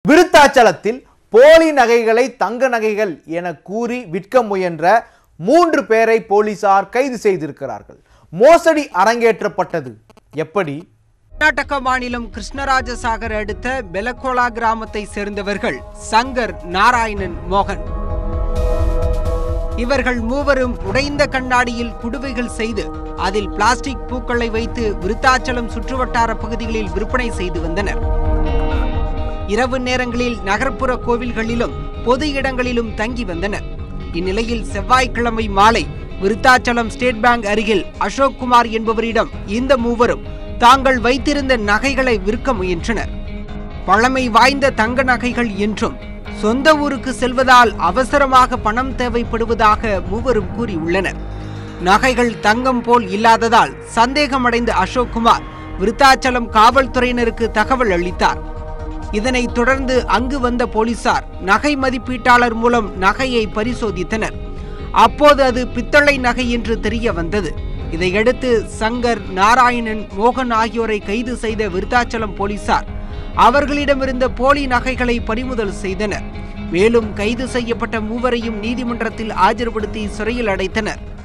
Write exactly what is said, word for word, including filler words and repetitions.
விருத்தாச்சலத்தில் போலி நகைகளை தங்க நகைகள் என கூறி விற்க முயன்ற மூன்று பேரை போலீசார் கைது செய்திருக்கிறார்கள். மோசடி அரங்கேற்றப்பட்டது எப்படி? கர்நாடக மாநிலம் கிருஷ்ணராஜசாகர் அடுத்த பெலகோலா கிராமத்தை சேர்ந்தவர்கள் சங்கர், நாராயணன், மோகன். இவர்கள் மூவரும் உடைந்த கண்ணாடியில் குடுவைகள் செய்து அதில் பிளாஸ்டிக் பூக்களை வைத்து விருத்தாச்சலம் சுற்றுவட்டார பகுதிகளில் விற்பனை செய்து வந்தனர். இரவு நேரங்களில் நகர்ப்புற கோவில்களிலும் பொது இடங்களிலும் தங்கி வந்தனர். இந்நிலையில் செவ்வாய்க்கிழமை மாலை விருத்தாச்சலம் ஸ்டேட் பேங்க் அருகில் அசோக் குமார் என்பவரிடம் இந்த மூவரும் தாங்கள் வைத்திருந்த நகைகளை விற்க முயன்றனர். பழமை வாய்ந்த தங்க நகைகள் என்றும் சொந்த ஊருக்கு செல்வதால் அவசரமாக பணம் தேவைப்படுவதாக மூவரும் கூறியுள்ளனர். நகைகள் தங்கம் போல் இல்லாததால் சந்தேகமடைந்த அசோக் குமார் விருத்தாச்சலம் காவல்துறையினருக்கு தகவல் அளித்தார். இதனைத் தொடர்ந்து அங்கு வந்த போலீசார் நகை மதிப்பீட்டாளர் மூலம் நகையை பரிசோதித்தனர். அப்போது அது பித்தளை நகை என்று தெரிய வந்தது. இதையடுத்து சங்கர், நாராயணன், மோகன் ஆகியோரை கைது செய்த விருத்தாச்சலம் போலீசார் அவர்களிடமிருந்த போலி நகைகளை பறிமுதல் செய்தனர். மேலும் கைது செய்யப்பட்ட மூவரையும் நீதிமன்றத்தில் ஆஜர்படுத்தி சிறையில் அடைத்தனர்.